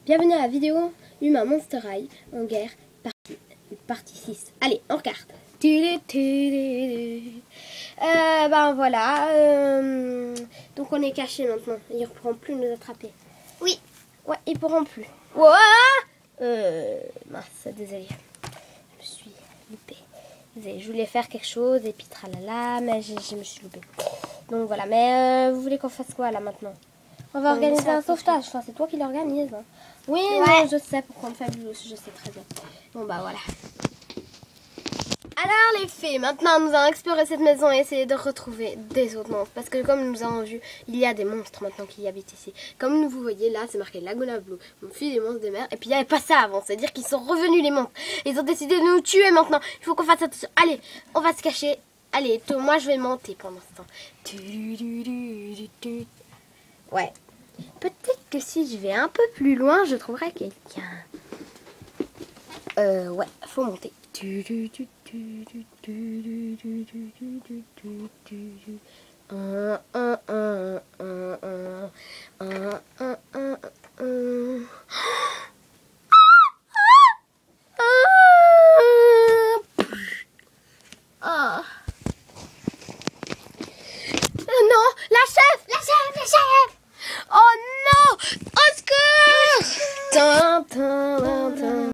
Bienvenue à la vidéo Humain Monster High en guerre, partie 6. Allez, on regarde. Ben voilà. Donc on est caché maintenant. Ils ne pourront plus nous attraper. Oui. Ouais, ils pourront plus. Ouah mince, désolé. Je me suis loupée. Désolée, je voulais faire quelque chose et puis tralala, mais je me suis loupée. Donc voilà, mais vous voulez qu'on fasse quoi là maintenant? On va organiser un sauvetage. Enfin, c'est toi qui l'organise. Hein. Oui, ouais. Non, je sais pourquoi on fait je sais très bien. Bon bah voilà. Alors les fées, maintenant nous allons explorer cette maison et essayer de retrouver des autres monstres. Parce que comme nous avons vu, il y a des monstres maintenant qui habitent ici. Comme vous voyez là, c'est marqué Laguna Blue. On fuit les monstres des mers. Et puis il n'y avait pas ça avant, c'est-à-dire qu'ils sont revenus les monstres. Ils ont décidé de nous tuer maintenant. Il faut qu'on fasse attention. Allez, on va se cacher. Allez, moi je vais monter pendant ce temps. Ouais. Peut-être que si je vais un peu plus loin, je trouverai quelqu'un. Ouais, faut monter.